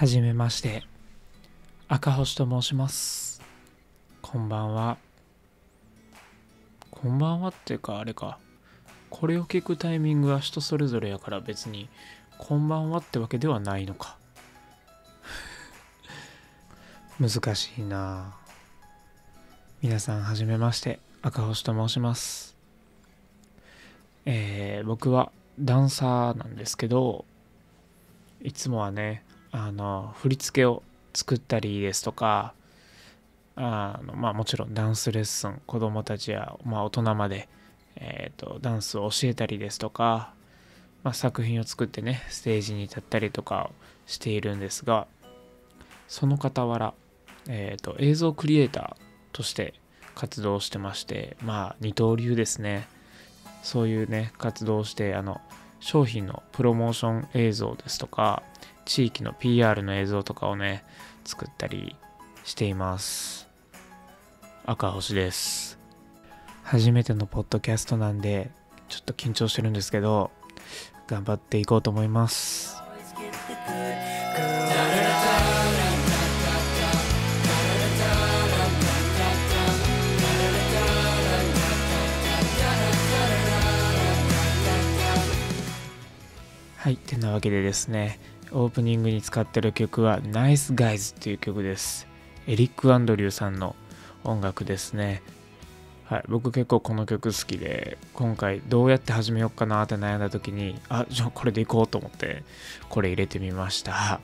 はじめまして、赤星と申します。こんばんは。こんばんはっていうかあれか、これを聞くタイミングは人それぞれやから別にこんばんはってわけではないのか。難しいな。皆さんはじめまして、赤星と申します。僕はダンサーなんですけど、いつもはね、振り付けを作ったりですとか、もちろんダンスレッスン、子供たちや、大人まで、ダンスを教えたりですとか、作品を作ってね、ステージに立ったりとかをしているんですが、その傍ら、映像クリエイターとして活動してまして、二刀流ですね。そういうね、活動をして、商品のプロモーション映像ですとか、地域の PR の映像とかをね、作ったりしています。赤星です。初めてのポッドキャストなんで、ちょっと緊張してるんですけど、頑張っていこうと思います。はい、てなわけでですね、オープニングに使ってる曲は Nice Guys っていう曲です。エリック・アンドリューさんの音楽ですね。はい、僕結構この曲好きで、今回どうやって始めようかなって悩んだ時に、じゃあこれでいこうと思ってこれ入れてみました。はい、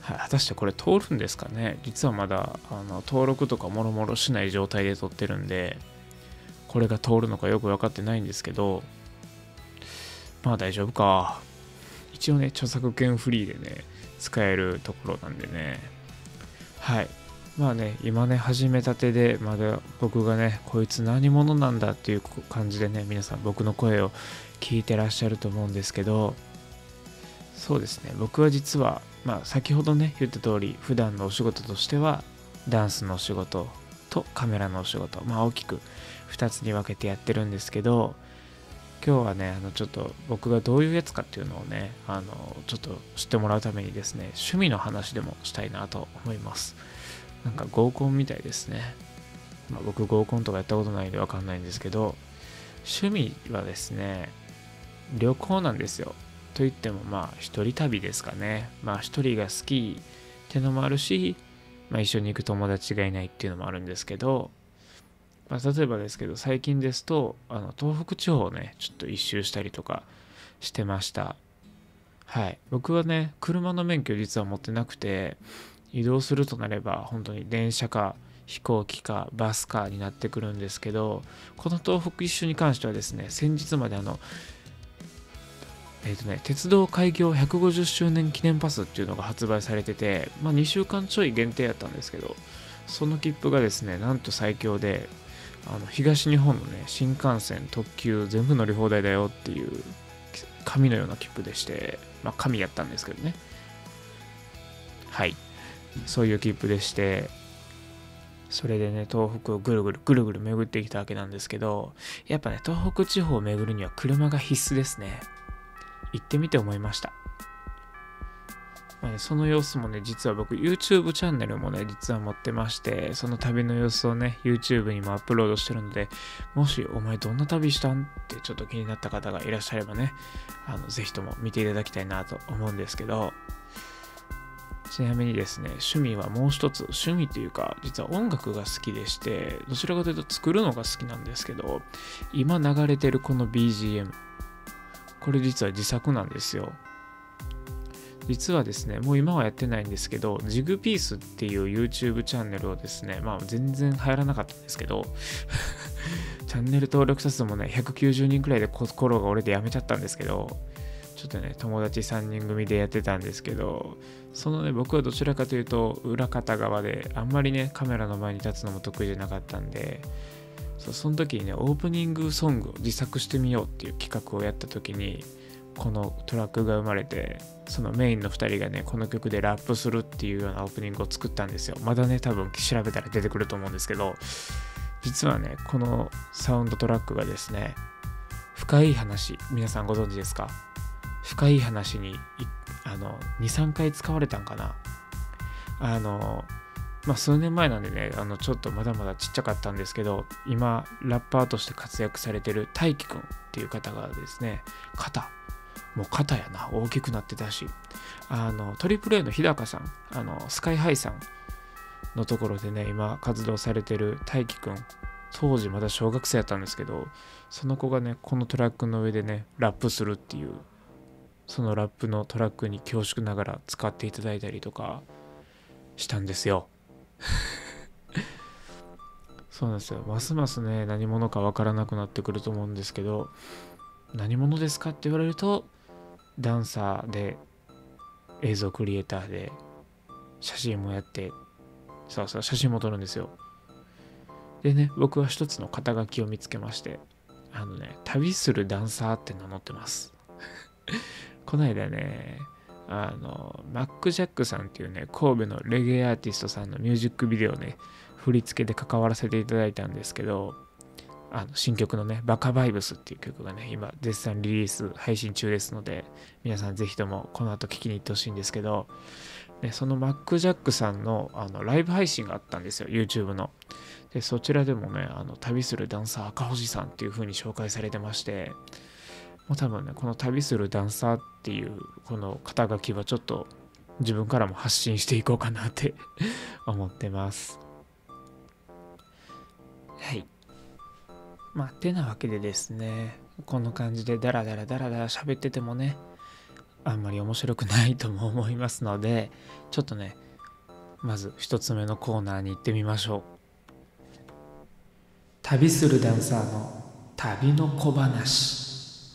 果たしてこれ通るんですかね。実はまだ登録とかもろもろしない状態で撮ってるんで、これが通るのかよく分かってないんですけど、大丈夫か。一応ね、著作権フリーでね、使えるところなんでね。はい。今ね、始めたてで、まだ僕がね、こいつ何者なんだっていう感じでね、皆さん僕の声を聞いてらっしゃると思うんですけど、そうですね、僕は実は、先ほどね、言った通り、普段のお仕事としては、ダンスのお仕事とカメラのお仕事、大きく2つに分けてやってるんですけど、今日はね、ちょっと僕がどういうやつかっていうのをね、ちょっと知ってもらうためにですね、趣味の話でもしたいなと思います。なんか合コンみたいですね。僕合コンとかやったことないんでわかんないんですけど、趣味はですね、旅行なんですよ。と言っても一人旅ですかね。一人が好きってのもあるし、一緒に行く友達がいないっていうのもあるんですけど、例えばですけど、最近ですと東北地方をねちょっと一周したりとかしてました。はい、僕はね車の免許実は持ってなくて、移動するとなれば本当に電車か飛行機かバスかになってくるんですけど、この東北一周に関してはですね、先日まで鉄道開業150周年記念パスっていうのが発売されてて、2週間ちょい限定やったんですけど、その切符がですね、なんと最強で、東日本のね、新幹線、特急、全部乗り放題だよっていう、紙のような切符でして、紙やったんですけどね。はい。そういう切符でして、それでね、東北をぐるぐる巡ってきたわけなんですけど、やっぱね、東北地方を巡るには車が必須ですね。行ってみて思いました。その様子もね、実は僕 YouTube チャンネルもね、実は持ってまして、その旅の様子をね、YouTube にもアップロードしてるので、もしお前どんな旅したんってちょっと気になった方がいらっしゃればね、ぜひとも見ていただきたいなと思うんですけど、ちなみにですね、趣味はもう一つ、趣味というか、実は音楽が好きでして、どちらかというと作るのが好きなんですけど、今流れてるこの BGM、これ実は自作なんですよ。実はですね、もう今はやってないんですけど、ジグピースっていう YouTube チャンネルをですね、全然流行らなかったんですけど、チャンネル登録者数もね、190人くらいで心が折れてやめちゃったんですけど、ちょっとね、友達3人組でやってたんですけど、そのね、僕はどちらかというと、裏方側で、あんまりね、カメラの前に立つのも得意じゃなかったんで、その時にね、オープニングソングを自作してみようっていう企画をやった時に、このトラックが生まれて、そのメインの2人がねこの曲でラップするっていうようなオープニングを作ったんですよ。まだね多分調べたら出てくると思うんですけど、実はねこのサウンドトラックがですね、深い話、皆さんご存知ですか？深い話に 2、3回使われたんかな。数年前なんでね、ちょっとまだまだちっちゃかったんですけど、今ラッパーとして活躍されてる大輝くんっていう方がですね、肩やな、大きくなってたし、トリプル A の日高さん、スカイハイさんのところでね、今活動されてる大輝くん、当時まだ小学生やったんですけど、その子がね、このトラックの上でね、ラップするっていう、そのラップのトラックに恐縮ながら使っていただいたりとかしたんですよ。そうなんですよ。ますますね、何者かわからなくなってくると思うんですけど、何者ですかって言われると、ダンサーで、映像クリエイターで、写真もやって、写真も撮るんですよ。でね、僕は一つの肩書きを見つけまして、旅するダンサーって名乗ってます。この間ね、マック・ジャックさんっていうね、神戸のレゲエアーティストさんのミュージックビデオね、振り付けで関わらせていただいたんですけど、新曲のね、バカバイブスっていう曲がね、今絶賛リリース配信中ですので、皆さんぜひともこの後聴きに行ってほしいんですけど、でそのマック・ジャックさんのライブ配信があったんですよ、YouTube の。でそちらでもね、旅するダンサー赤星さんっていう風に紹介されてまして、もう多分ね、この旅するダンサーっていうこの肩書きはちょっと自分からも発信していこうかなって思ってます。はい。てなわけでですね、こんな感じでダラダラ喋っててもね、あんまり面白くないとも思いますので、ちょっとね、まず一つ目のコーナーに行ってみましょう。旅するダンサーの旅の小話。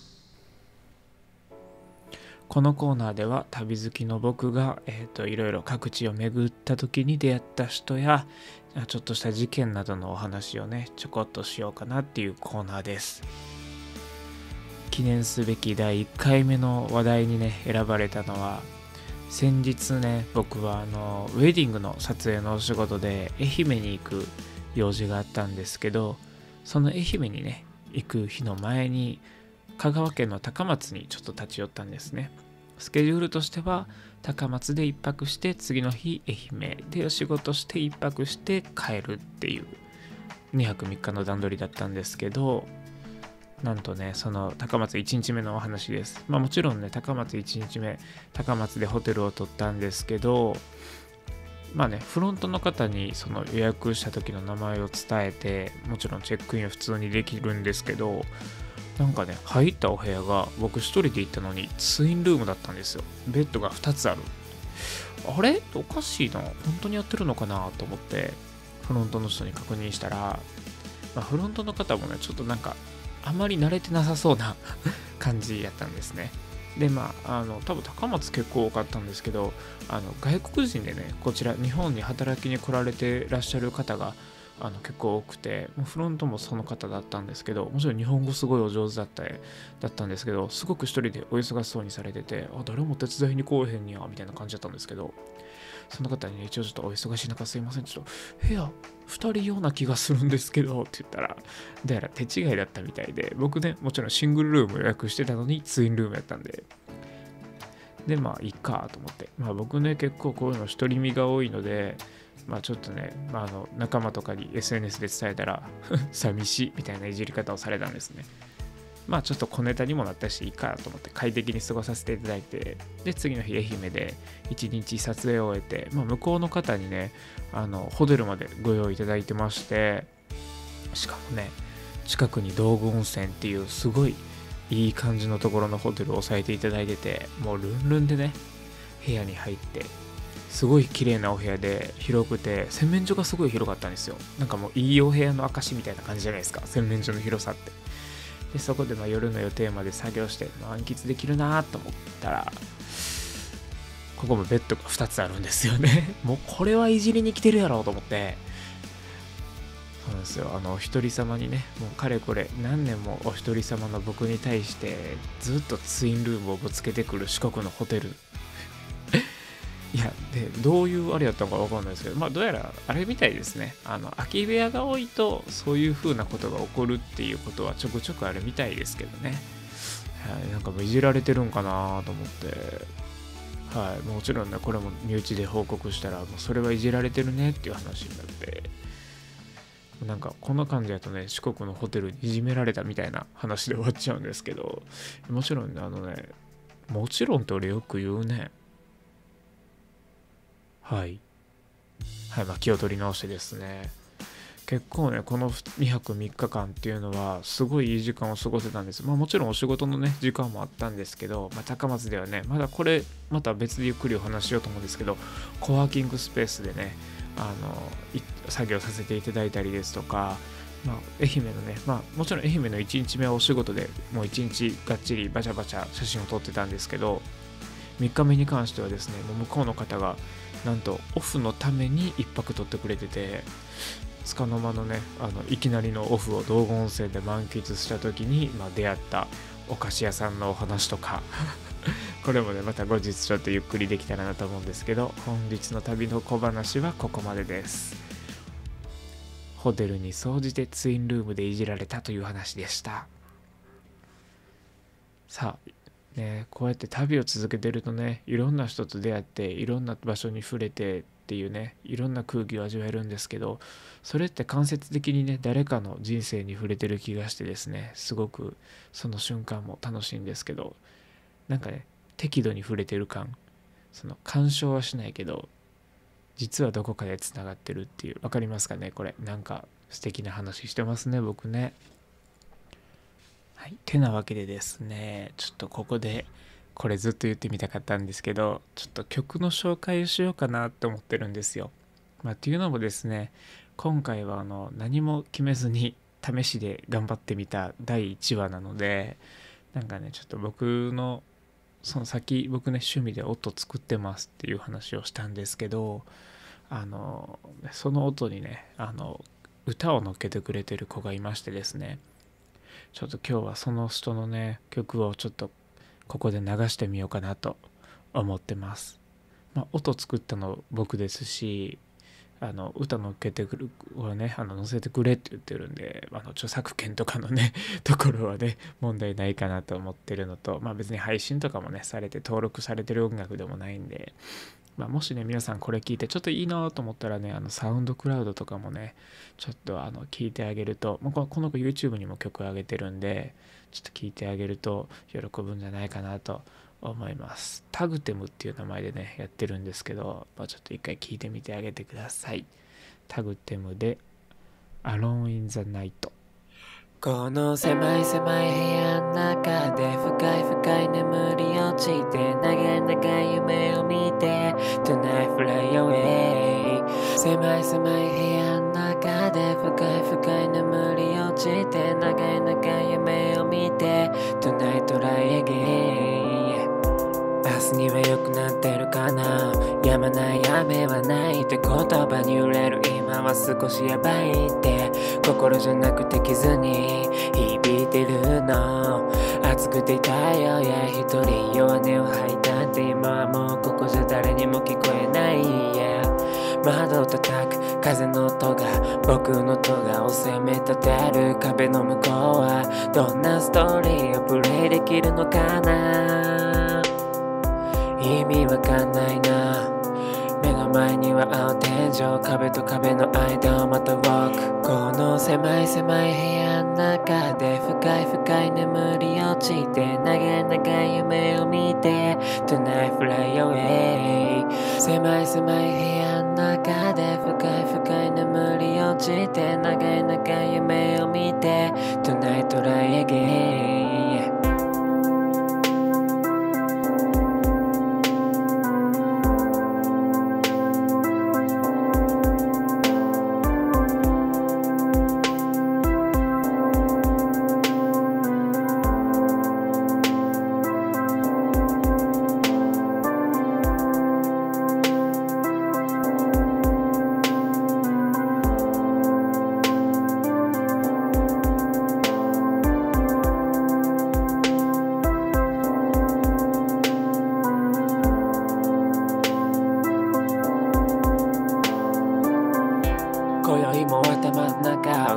このコーナーでは旅好きの僕が、いろいろ各地を巡った時に出会った人やちょっとした事件などのお話をね、ちょこっとしようかなっていうコーナーです。記念すべき第1回目の話題にね、選ばれたのは、先日ね、僕はウェディングの撮影のお仕事で愛媛に行く用事があったんですけど、その愛媛にね、行く日の前に香川県の高松にちょっと立ち寄ったんですね。スケジュールとしては高松で1泊して次の日愛媛でお仕事して1泊して帰るっていう2泊3日の段取りだったんですけど、なんとね、その高松1日目のお話です。もちろんね、高松1日目高松でホテルを取ったんですけど、フロントの方にその予約した時の名前を伝えて、もちろんチェックインは普通にできるんですけど、なんかね、入ったお部屋が僕一人で行ったのにツインルームだったんですよ。ベッドが2つある。あれおかしいな、本当にやってるのかなと思ってフロントの人に確認したら、フロントの方もね、ちょっとなんかあまり慣れてなさそうな感じやったんですね。で多分高松結構多かったんですけど、外国人でね、こちら日本に働きに来られてらっしゃる方が結構多くて、フロントもその方だったんですけど、もちろん日本語すごいお上手だったんですけど、すごく一人でお忙しそうにされてて、誰も手伝いに来おへんにやみたいな感じだったんですけど、その方にね、一応ちょっとお忙しい中すいません、ちょっと部屋2人用な気がするんですけどって言ったら、だから手違いだったみたいで、僕ね、もちろんシングルルーム予約してたのにツインルームやったんで、でいいかと思って、僕ね、結構こういうの独り身が多いので、ちょっとね、仲間とかに SNS で伝えたら寂しいみたいないじり方をされたんですね。ちょっと小ネタにもなったしいいかと思って快適に過ごさせていただいて、で次の日愛媛で1日撮影を終えて、向こうの方にね、ホテルまでご用意いただいてまして、しかもね、近くに道後温泉っていうすごいいい感じのところのホテルを抑えていただいてて、もうルンルンでね、部屋に入ってすごい綺麗なお部屋で広くて、洗面所がすごい広かったんですよ。なんかもういいお部屋の証みたいな感じじゃないですか、洗面所の広さって。でそこで夜の予定まで作業して満喫できるなと思ったら、ここもベッドが2つあるんですよね。もうこれはいじりに来てるやろうと思って、そうなんですよ、お一人様にね、もうかれこれ何年もお一人様の僕に対してずっとツインルームをぶつけてくる四国のホテル。いや、で、どういうあれやったのかわかんないですけど、どうやらあれみたいですね。空き部屋が多いと、そういう風なことが起こるっていうことはちょくちょくあるみたいですけどね。なんかもういじられてるんかなと思って、 はい、もちろんねこれも身内で報告したらもうそれはいじられてるねっていう話になって、なんかこんな感じだとね四国のホテルにいじめられたみたいな話で終わっちゃうんですけど、もちろんねもちろんって俺よく言うね。はいはい、まあ気を取り直してですね、結構ねこの2泊3日間っていうのはすごいいい時間を過ごせたんです。まあもちろんお仕事のね時間もあったんですけど、高松ではねまだこれまた別でゆっくりお話ししようと思うんですけど、コワーキングスペースでね作業させていただいたりですとか、愛媛のねもちろん愛媛の1日目はお仕事でもう1日がっちりバチャバチャ写真を撮ってたんですけど、3日目に関してはですねもう向こうの方がなんとオフのために1泊取ってくれてて、束の間のねいきなりのオフを道後温泉で満喫した時に、出会ったお菓子屋さんのお話とかこれもねまた後日ちょっとゆっくりできたらなと思うんですけど、本日の旅の小話はここまでです。ホテルに総じてツインルームでいじられたという話でした。さあね、こうやって旅を続けてるとねいろんな人と出会っていろんな場所に触れてっていうねいろんな空気を味わえるんですけど、それって間接的にね誰かの人生に触れてる気がしてですね、すごくその瞬間も楽しいんですけど、なんかね適度に触れてる感、その干渉はしないけど実はどこかでつながってるっていう、わかりますかねこれ。なんか素敵な話してますね僕ね。はい、てなわけでですね、ちょっとここでこれずっと言ってみたかったんですけど、ちょっと曲の紹介をしようかなって思ってるんですよ。っていうのもですね、今回は何も決めずに試しで頑張ってみた第1話なので、なんかねちょっと僕のその先僕ね趣味で音作ってますっていう話をしたんですけど、その音にね歌を乗っけてくれてる子がいましてですね、ちょっと今日はその人のね曲をちょっとここで流してみようかなと思ってます。音作ったの僕ですし、歌乗っけてくるはね載せてくれって言ってるんで、著作権とかのねところはね問題ないかなと思ってるのと、別に配信とかもねされて登録されてる音楽でもないんで、もしね皆さんこれ聞いてちょっといいなと思ったらねサウンドクラウドとかもねちょっと聞いてあげると、この子 YouTube にも曲上げてるんでちょっと聞いてあげると喜ぶんじゃないかなと思います。タグテムっていう名前でねやってるんですけど、ちょっと一回聞いてみてあげてください。タグテムで Alone in the Night。 この狭い狭い部屋の中で深い深い眠り落ちて長い長い夢を見て Tonight fly away 狭い狭い部屋の中で深い深い眠り落ちて長い長い夢を見て Tonight try again 明日には良くなってるかな、止まない雨はないって言葉に揺れる今は少しやばいって心じゃなくて傷に響いてるの、熱くて痛いよ、一人弱音を吐いたって今はもうここじゃ誰にも聞こえない、窓を叩く風の音が僕の戸を責め立てる、壁の向こうはどんなストーリーをプレイできるのかな、意味わかんないな、目の前には青天井、壁と壁の間をまた walk この狭い狭い部屋の中で深い深い眠り落ちて長い長い夢を見て Tonight fly away 狭い狭い部屋の中で深い深い眠り落ちて長い長い夢を見て Tonight try again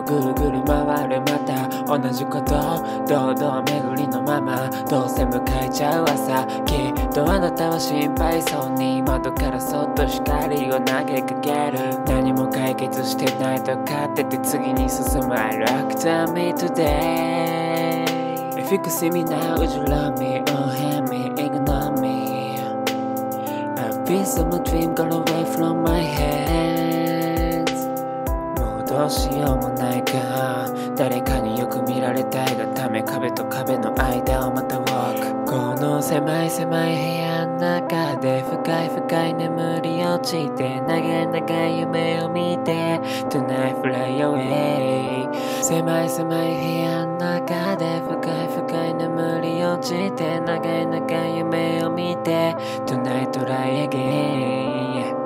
ぐるぐる回るまた同じこと堂々巡りのままどうせ迎えちゃう朝きっとあなたは心配そうに窓からそっと光を投げかける何も解決してないと勝ってて次に進む I like to me today If you could see me now would you love me or hate me ignore me A piece of my dream got away from my hands もうどうしようもないか誰かによく見られたいがため壁と壁の間をまた walk この狭い狭い部屋の中で深い深い眠り落ちて長い長い夢を見て Tonight fly away 狭い狭い部屋の中で深い深い眠り落ちて長い長い夢を見て Tonight try again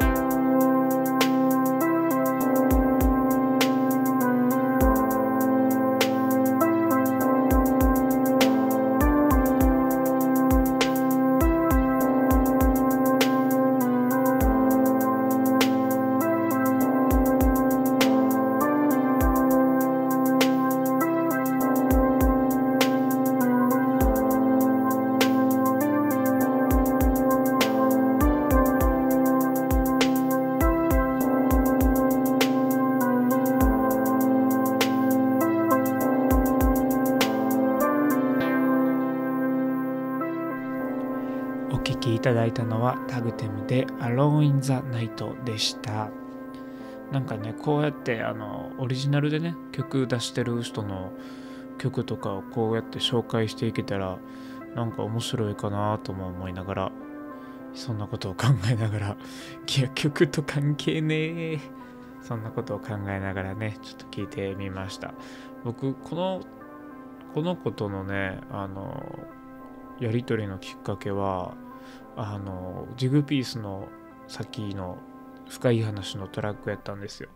お聴きいただいたのはタグテムで Alone in the Night でした。なんかね、こうやってオリジナルでね曲出してる人の曲とかをこうやって紹介していけたらなんか面白いかなとも思いながら、そんなことを考えながら、いや曲と関係ねえ、そんなことを考えながらねちょっと聞いてみました。僕この子とのねやり取りのきっかけはジグピースの先の深い話のトラックやったんですよ。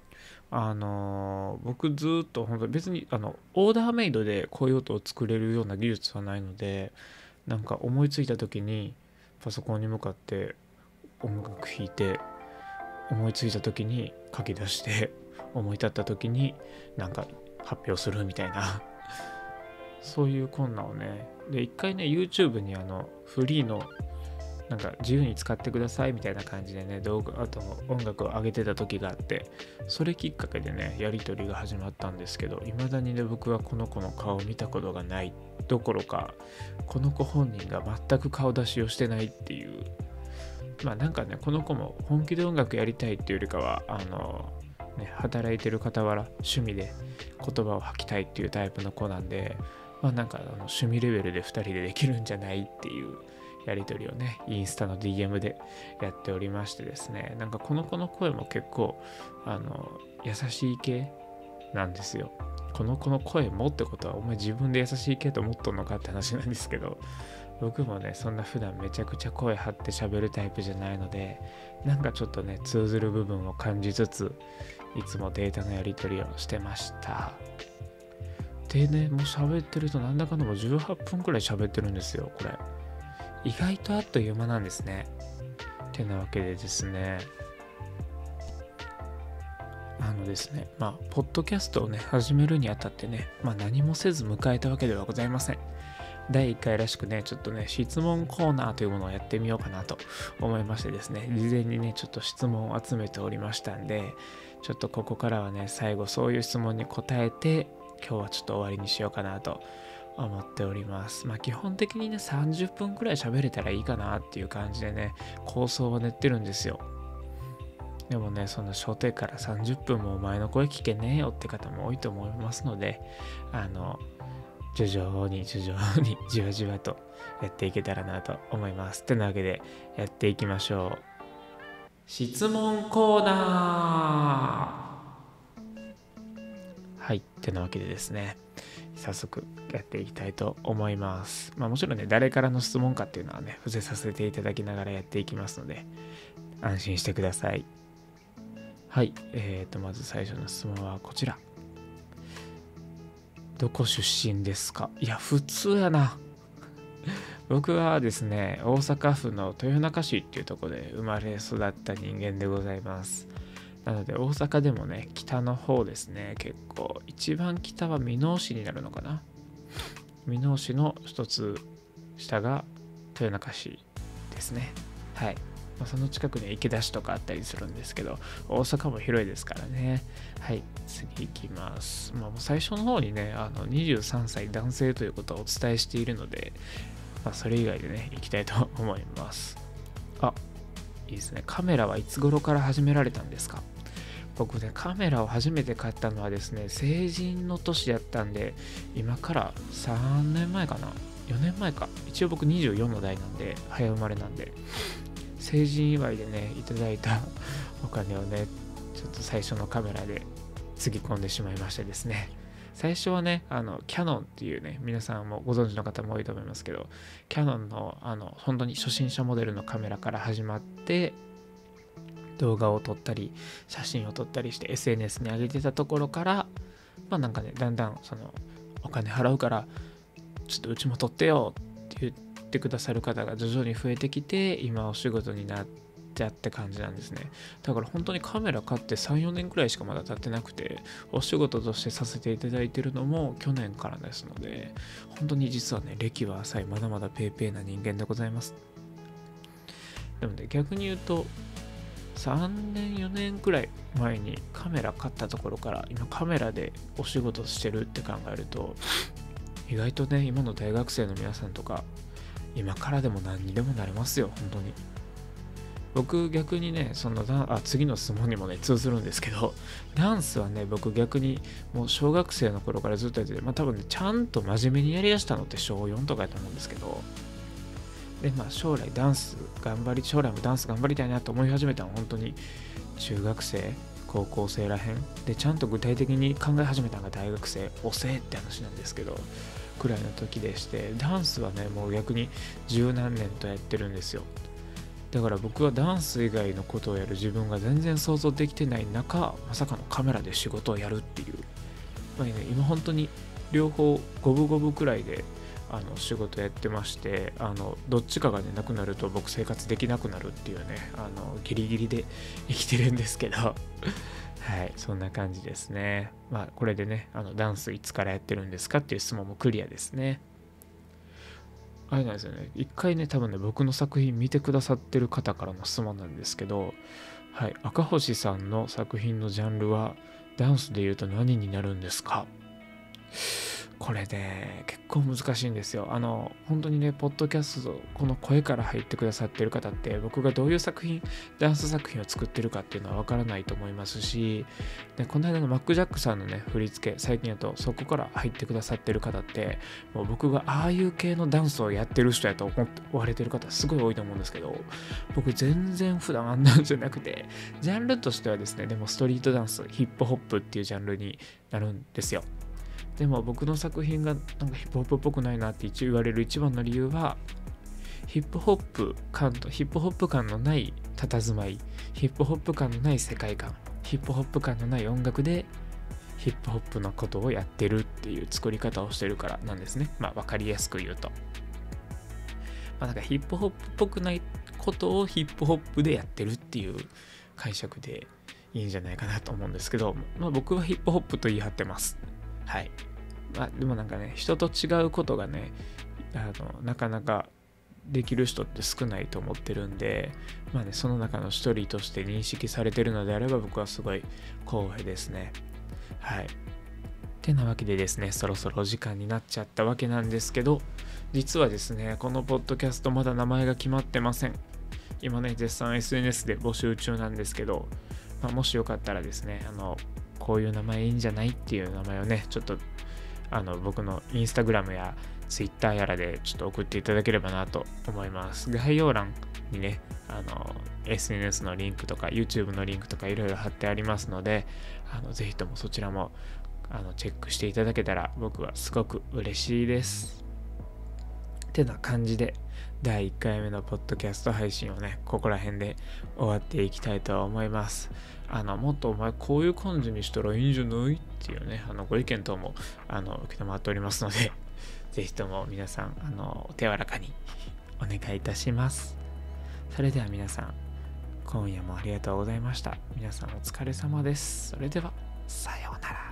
僕ずっと本当に別にオーダーメイドでこういう音を作れるような技術はないので、なんか思いついた時にパソコンに向かって音楽弾いて、思いついた時に書き出して、思い立った時になんか発表するみたいなそういう困難をね、で一回ね YouTube にフリーのなんか自由に使ってくださいみたいな感じでね動画、あと音楽を上げてた時があって、それきっかけでねやり取りが始まったんですけど、未だにね僕はこの子の顔を見たことがないどころか、この子本人が全く顔出しをしてないっていう、まあなんかねこの子も本気で音楽やりたいっていうよりかは働いてる傍ら趣味で言葉を吐きたいっていうタイプの子なんで、まあなんか趣味レベルで2人でできるんじゃないっていうやり取りをねインスタの DM でやっておりましてですね、なんかこの子の声も結構優しい系なんですよ。この子の声もってことはお前自分で優しい系と思っとんのかって話なんですけど、僕もねそんな普段めちゃくちゃ声張って喋るタイプじゃないので、なんかちょっとね通ずる部分を感じつついつもデータのやり取りをしてました。でね、もう喋ってるとなんだかんだもう18分くらい喋ってるんですよ。これ意外とあっという間なんですね。てなわけでですね、ですね、まあポッドキャストをね始めるにあたってね、まあ何もせず迎えたわけではございません。第1回らしくねちょっとね質問コーナーというものをやってみようかなと思いましてですね、事前にねちょっと質問を集めておりましたんで、ちょっとここからはね最後そういう質問に答えて今日はちょっと終わりにしようかなと思っております。まあ基本的にね30分くらい喋れたらいいかなっていう感じでね構想を練ってるんですよ。でもねその初手から30分もお前の声聞けねえよって方も多いと思いますので、徐々にじわじわとやっていけたらなと思います。ってなわけでやっていきましょう。質問コーナー。はい、ってなわけでですね、早速やっていきたいと思います。まあもちろんね誰からの質問かっていうのはね伏せさせていただきながらやっていきますので安心してください。はい、まず最初の質問はこちら。どこ出身ですか？いや普通やな。僕はですね大阪府の豊中市っていうところで生まれ育った人間でございます。 なので大阪でもね、北の方ですね、結構一番北は箕面市になるのかな。箕面市の一つ下が豊中市ですね。はい。その近くに池田市とかあったりするんですけど、大阪も広いですからね。はい、次行きます。もう最初の方にね、23歳男性ということをお伝えしているので、それ以外でね、行きたいと思います。いいですね。カメラはいつ頃から始められたんですか？僕ね、カメラを初めて買ったのはですね、成人の年やったんで、今から3年前かな、4年前か。一応僕24の代なんで、早生まれなんで、成人祝いでね、いただいたお金をね、ちょっと最初のカメラでつぎ込んでしまいましてですね。最初はね、キャノンっていうね、皆さんもご存知の方も多いと思いますけど、キャノンの本当に初心者モデルのカメラから始まって、動画を撮ったり、写真を撮ったりして SNS に上げてたところから、なんかね、だんだんお金払うから、ちょっとうちも撮ってよって言ってくださる方が徐々に増えてきて、今お仕事になってって感じなんですね。だから本当にカメラ買って3、4年くらいしかまだ経ってなくて、お仕事としてさせていただいてるのも去年からですので、本当に実はね、歴は浅い、まだまだペーペーな人間でございます。なので逆に言うと、3年4年くらい前にカメラ買ったところから今カメラでお仕事してるって考えると、意外とね、今の大学生の皆さんとか今からでも何にでもなれますよ。本当に僕逆にね、次の質問にもね通ずるんですけど、ダンスはね、僕逆にもう小学生の頃からずっとやってて、多分ね、ちゃんと真面目にやりだしたのって小4とかやと思うんですけど、で将来もダンス頑張りたいなと思い始めたのは本当に中学生高校生らへんで、ちゃんと具体的に考え始めたのが大学生遅えって話なんですけどくらいの時でして、ダンスはねもう逆に十何年とやってるんですよ。だから僕はダンス以外のことをやる自分が全然想像できてない中、まさかのカメラで仕事をやるっていう、今本当に両方五分五分くらいで仕事やってまして、どっちかがねなくなると僕生活できなくなるっていうね、ギリギリで生きてるんですけどはい、そんな感じですね。これでね、ダンスいつからやってるんですかっていう質問もクリアですね。あれなんですよね、一回ね、多分ね、僕の作品見てくださってる方からの質問なんですけど、はい、赤星さんの作品のジャンルはダンスで言うと何になるんですか？これね、結構難しいんですよ。本当にね、ポッドキャスト、この声から入ってくださってる方って、僕がどういうダンス作品を作ってるかっていうのはわからないと思いますし、でこの間のマック・ジャックさんのね、振り付け、最近だとそこから入ってくださってる方って、もう僕がああいう系のダンスをやってる人やと思われてる方すごい多いと思うんですけど、僕全然普段あんなんじゃなくて、ジャンルとしてはですね、でもストリートダンス、ヒップホップっていうジャンルになるんですよ。でも僕の作品がなんかヒップホップっぽくないなって言われる一番の理由は、ヒップホップ感のない佇まい、ヒップホップ感のない世界観、ヒップホップ感のない音楽でヒップホップのことをやってるっていう作り方をしてるからなんですね。わかりやすく言うと、なんかヒップホップっぽくないことをヒップホップでやってるっていう解釈でいいんじゃないかなと思うんですけど、僕はヒップホップと言い張ってます。はい。でもなんかね、人と違うことがね、なかなかできる人って少ないと思ってるんで、その中の一人として認識されてるのであれば、僕はすごい光栄ですね。はい。てなわけでですね、そろそろお時間になっちゃったわけなんですけど、実はですね、このポッドキャストまだ名前が決まってません。今ね、絶賛 SNS で募集中なんですけど、もしよかったらですね、こういう名前いいんじゃないっていう名前をね、ちょっと僕のインスタグラムやツイッターやらでちょっと送っていただければなと思います。概要欄にね、SNS のリンクとか YouTube のリンクとかいろいろ貼ってありますので、ぜひともそちらもチェックしていただけたら僕はすごく嬉しいです。ってな感じで第1回目のポッドキャスト配信をね、ここら辺で終わっていきたいと思います。もっとお前こういう感じにしたらいいんじゃないっていうね、ご意見等も承っておりますので、ぜひとも皆さんお手柔らかにお願いいたします。それでは皆さん、 今夜もありがとうございました。皆さんお疲れ様です。それでは、さようなら。